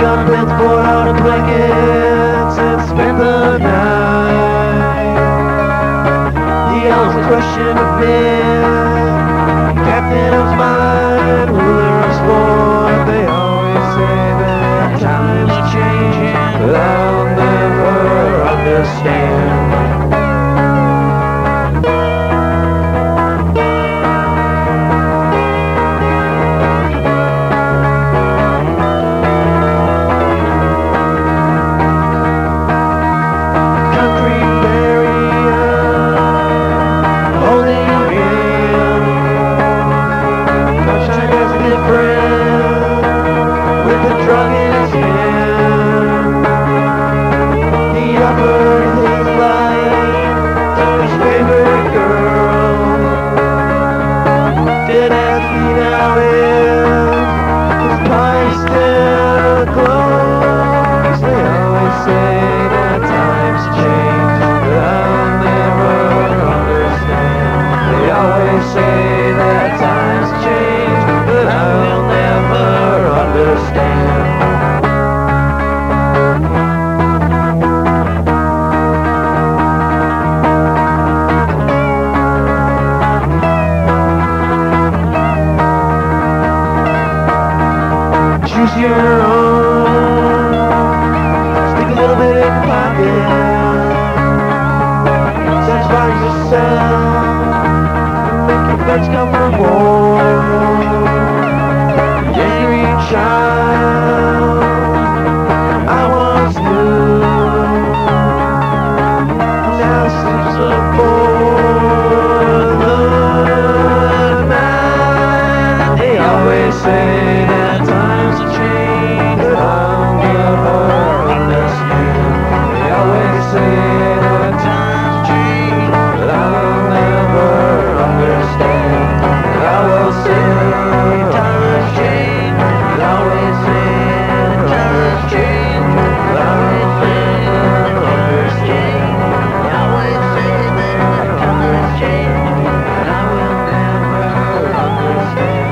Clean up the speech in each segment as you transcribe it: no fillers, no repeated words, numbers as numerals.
up and poured out a blankets and spent the night. The hours question of men, captain of mind, ruler of sport. They always say that times are changing, but I'll never understand. Drug in his hand, he offered his life to his favorite girl. Dead as he now is, his pie still glows. They always say that times change, but I'll never understand. They always say that times change, but I'll never understand. Choose your own, stick a little bit in your pocket, satisfy yourself, make your birds come for more. The angry child I once knew now sleeps before the night. They always say that times are changing, but I'll never understand. They always say that times change, but I'll never understand. And I will say times change, but I always say that times change, but I will never understand. I always say that times change, but I will never understand.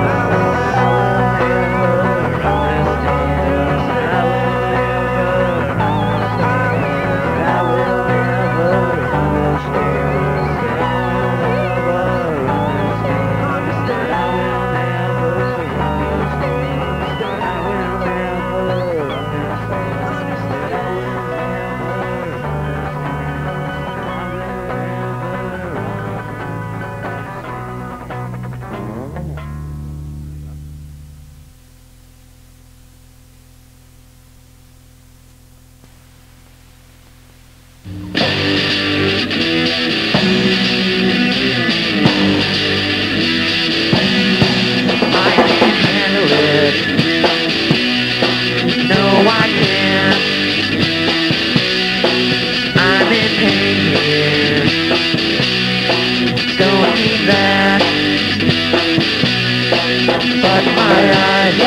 But my eyes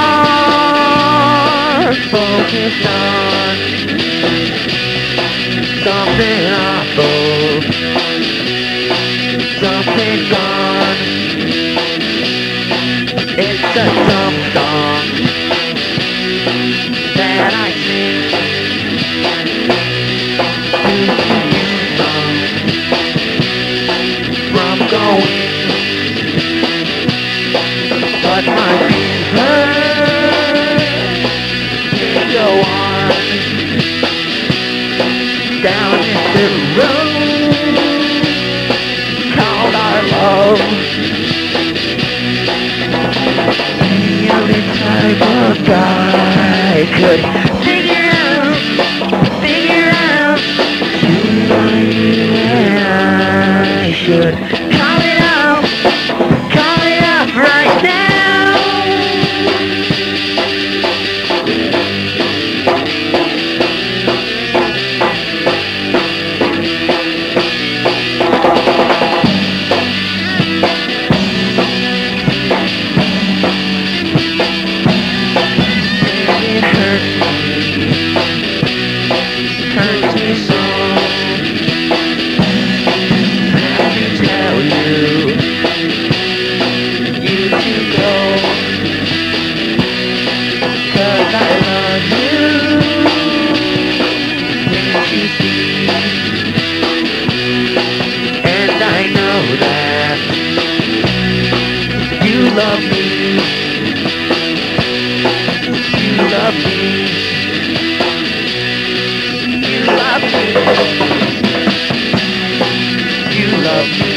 are focused on something awful, something gone. It's a dumb song that I sing to keep you from going. But my fever can go on down into the road called our love. The only type of guy could figure out I should call it out right now. Hurts me so. Let me tell you to go, 'cause I love you. love me. You love me.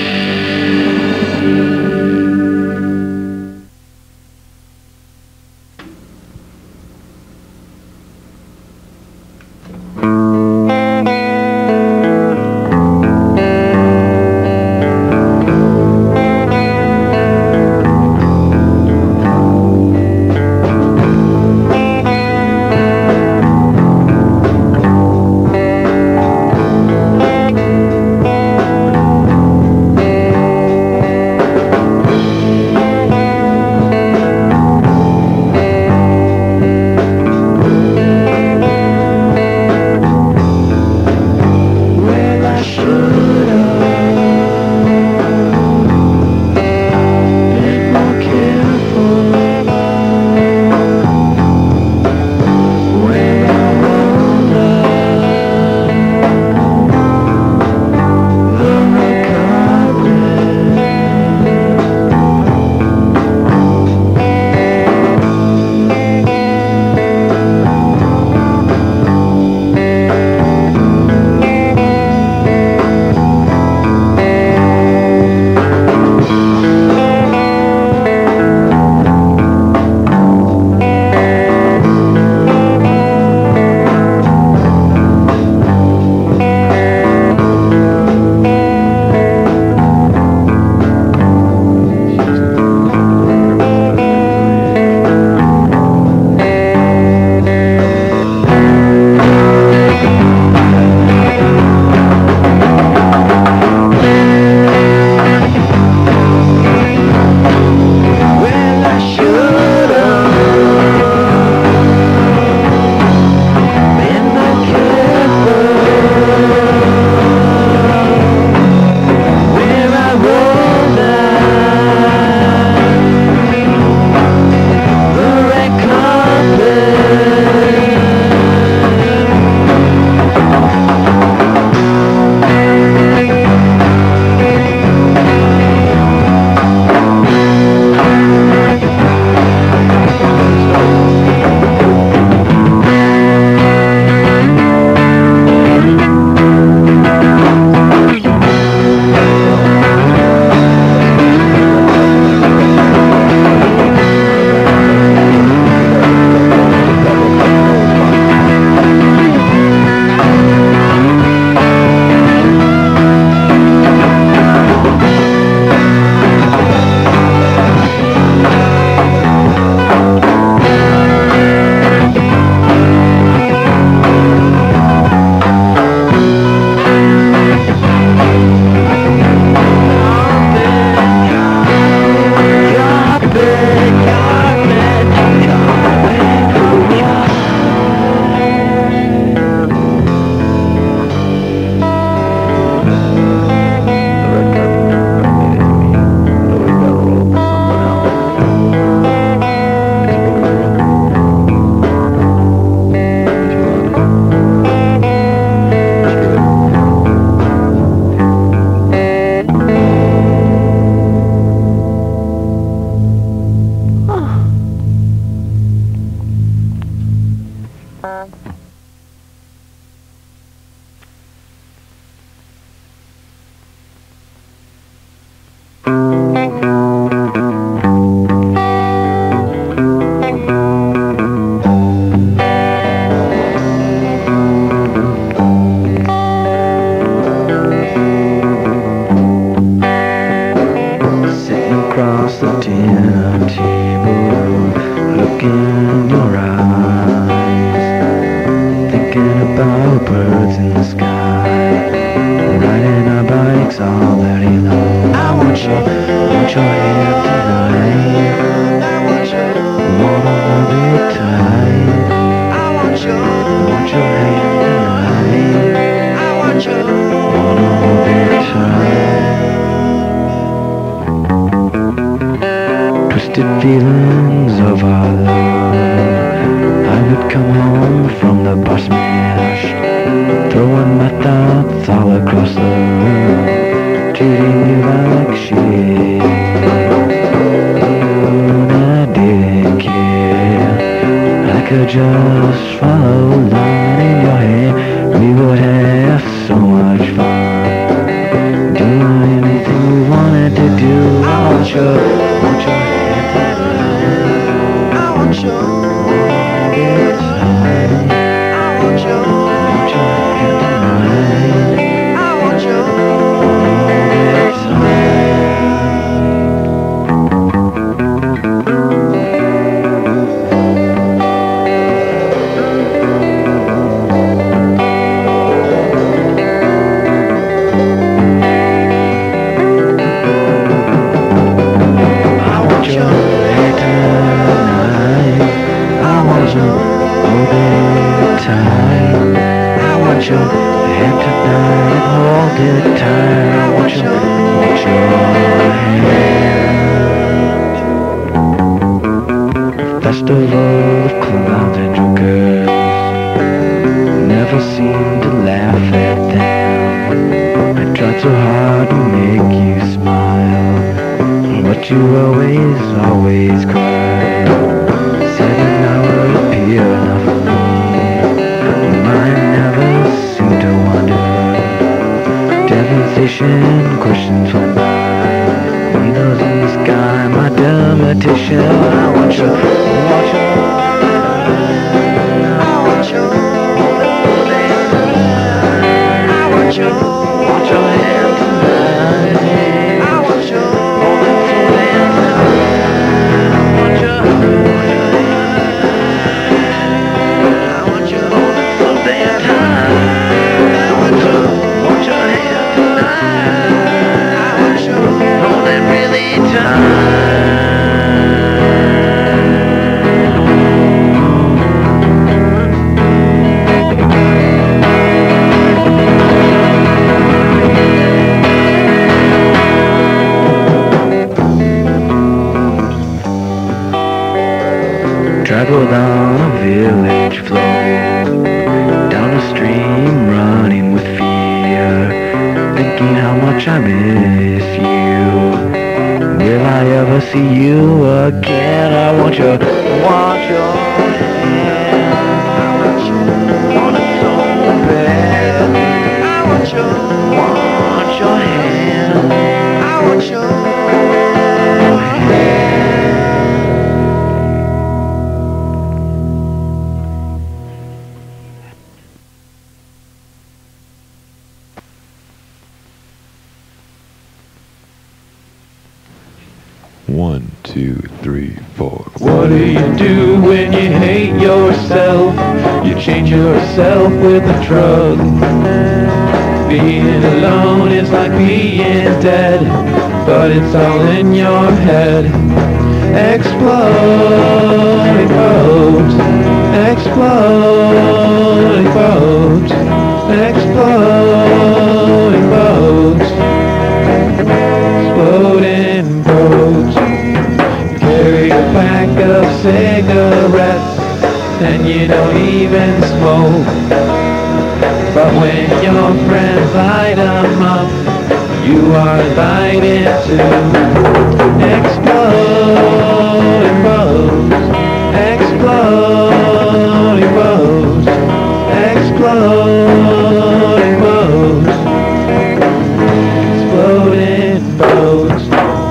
birds in the sky, riding our bikes all very low. I want your hand tonight. Wanna hold it tight. I want your hand tonight. Wanna hold it tight. Twisted feelings of our love. I would come home from the bar smashed, throwing my thoughts all across the room, treating you like shit. And I didn't care. I could just follow a line in your hair. We would want your hand tonight and hold it tight. I want your hand. Festival of clowns and jokers, never seem to laugh at them. I tried so hard to make you smile, but you always cry. Said you never appear enough for me. Mine never seem to wonder. Devastation questions went by. Needles in the sky, my dermatician. I want you, want you. I want you. I want you. Want your hand tonight. I want you. Holding so damn tight. I want you. I want you holding so damn tight. I want you. Want your hand tonight. I want you holding really tight. Travel down a village flow, down a stream running with fear, thinking how much I miss you. Will I ever see you again? I want your hand. I want you, want it so bad. I want your hand. I want your hand. One, two, three, four. What do you do when you hate yourself? You change yourself with a drug. Being alone is like being dead, but it's all in your head. Exploding boats, exploding boats, exploding boats, exploding boats. Carry a pack of cigarettes and you don't even smoke. But when your friends light 'em up, you are invited to exploding boats, exploding boats, exploding boats, exploding boats.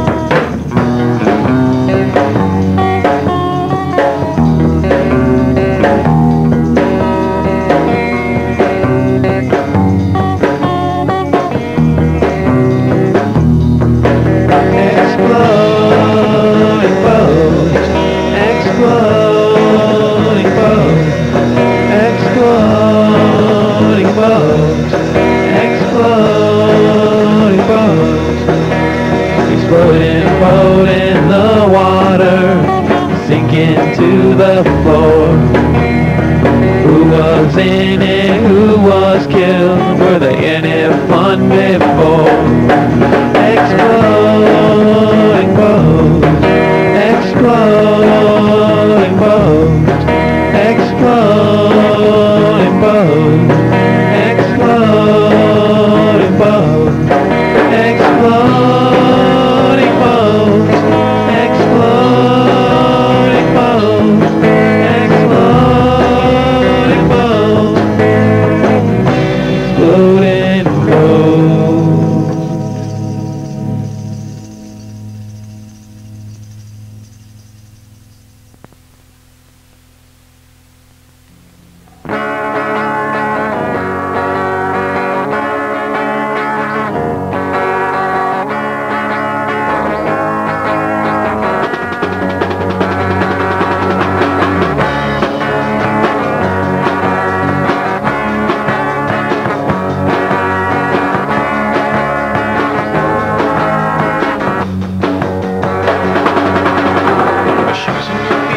Exploding boat in the water, sinking to the floor. Who was in it? Who was killed? Were they in it fun before? Exploding boats, exploding boats, exploding boats, exploding boats, exploding boats, exploding boats, exploding boats, exploding boats.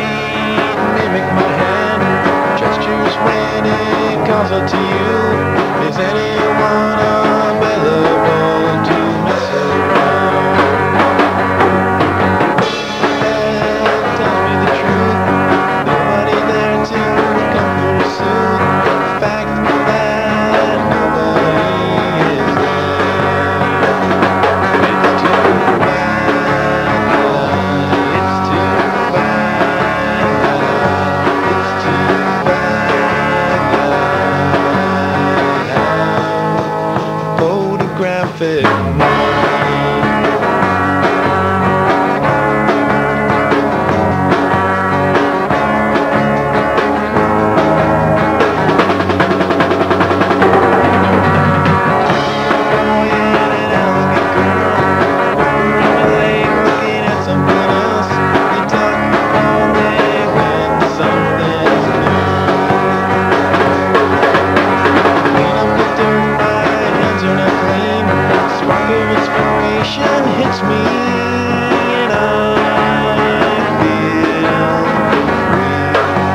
To you, Is anyone available to mess around? Tell me the truth. Nobody there to comfort or soothe the fact that nobody is there. It's too bad. It's too bad. It's too bad. Photographic mind. Hits me and I feel free.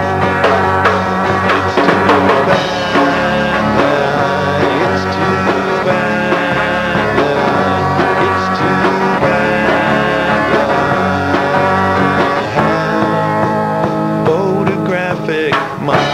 It's too bad that it's too bad that it's too bad that I have photographic mind.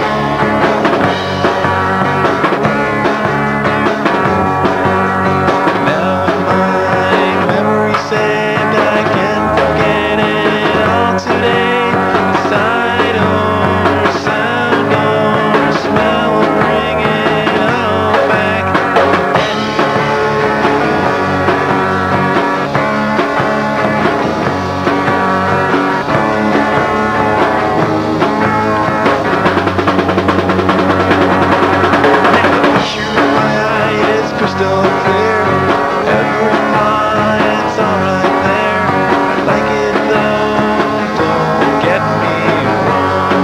Crystal clear, every light's all right there. I like it though, don't get me wrong.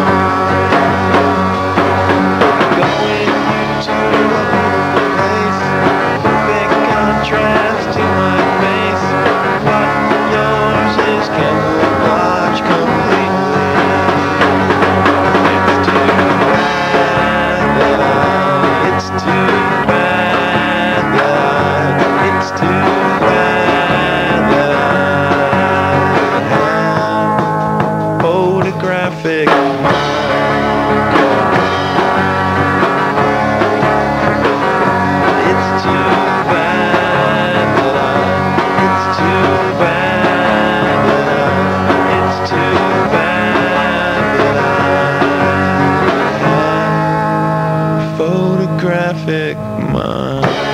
Going you to a beautiful place, perfect contrast to my face. But yours is camouflage completely. It's too bad that it's too bad. It's too bad that I have photographic mind. It's too bad that it's too bad that it's too bad that I have photographic mind.